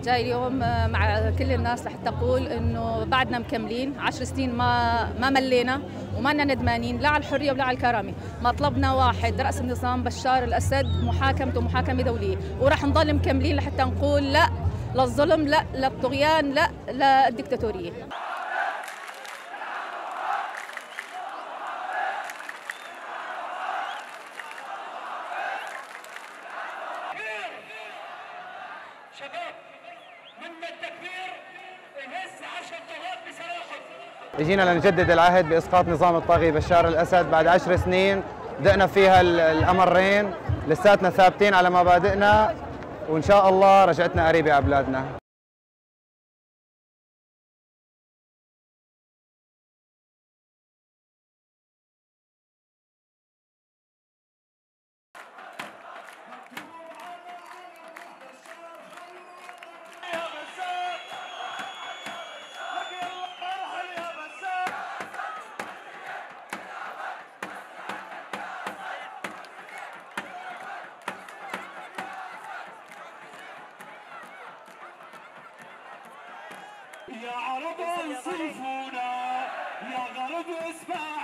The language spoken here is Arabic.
جاي اليوم مع كل الناس لحتى أقول إنه بعدنا مكملين 10 سنين ما ملينا وما لنا ندمانين لا على الحرية ولا على الكرامة. مطلبنا واحد، رأس النظام بشار الأسد محاكمته محاكمة دولية، وراح نضل مكملين لحتى نقول لا للظلم، لا للطغيان، لا للدكتاتورية. شباب منا التكبير يهز 10 طغاة بصراحة. اجينا لنجدد العهد باسقاط نظام الطاغي بشار الاسد بعد 10 سنين بدأنا فيها الامرين، لساتنا ثابتين على مبادئنا وان شاء الله رجعتنا قريبه على بلادنا. يا عرب انصفونا، يا غرب اسمعوا.